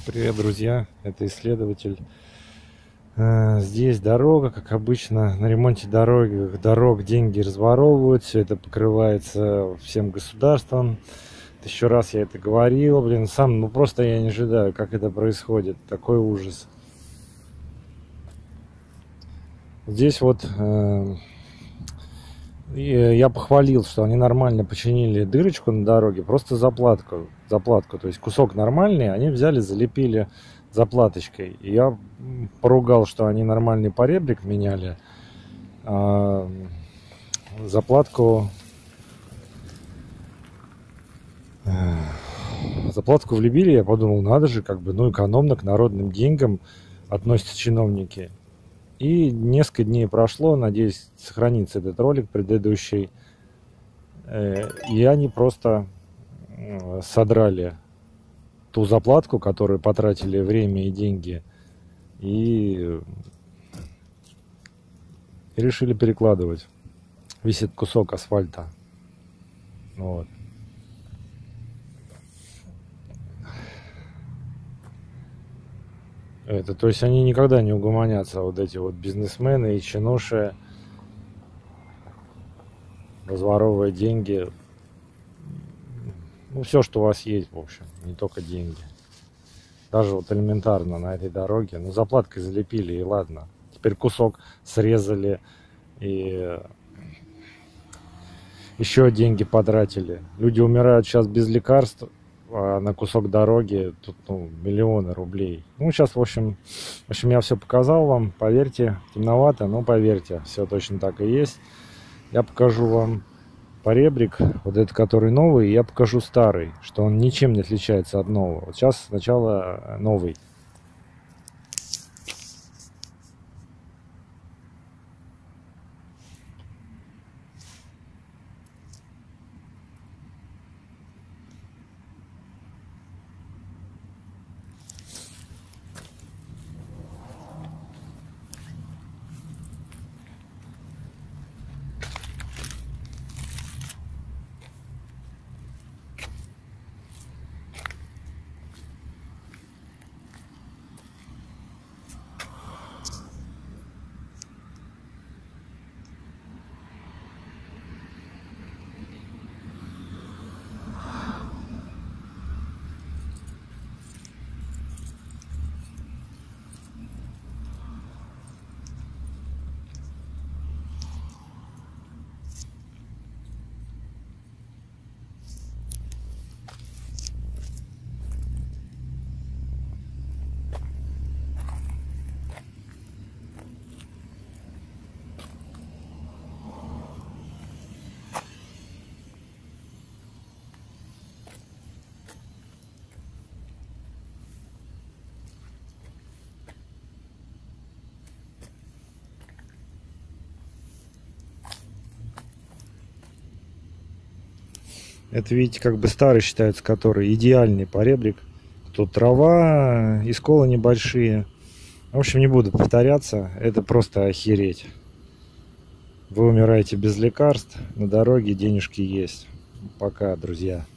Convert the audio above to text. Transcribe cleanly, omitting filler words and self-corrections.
Привет, друзья! Это исследователь. Здесь дорога, как обычно, на ремонте дорог деньги разворовывают, все это покрывается всем государством. Еще раз я это говорил, просто я не ожидаю, как это происходит, такой ужас. Здесь я похвалил, что они нормально починили дырочку на дороге, просто заплатку, то есть кусок нормальный, они взяли, залепили заплаточкой. И я поругал, что они нормальный поребрик меняли, а заплатку влепили. Я подумал, надо же, экономно к народным деньгам относятся чиновники. И несколько дней прошло, надеюсь, сохранится этот ролик предыдущий. И они просто содрали ту заплатку, которую потратили время и деньги, и решили перекладывать. Висит кусок асфальта. Вот. То есть они никогда не угомонятся, вот эти вот бизнесмены и чинуши, разворовывая деньги. Все, что у вас есть, в общем, не только деньги. Даже вот элементарно на этой дороге. Заплаткой залепили, и ладно. Теперь кусок срезали, и еще деньги потратили. Люди умирают сейчас без лекарств, а на кусок дороги тут миллионы рублей. Сейчас, в общем, я все показал вам. Поверьте, темновато, но поверьте, все точно так и есть. Я покажу вам поребрик, вот этот, который новый, и я покажу старый, что он ничем не отличается от нового. Вот сейчас сначала новый. Это, видите, старый считается, который идеальный поребрик. Тут трава и сколы небольшие. В общем, не буду повторяться. Это просто охереть. Вы умираете без лекарств. На дороге денежки есть. Пока, друзья.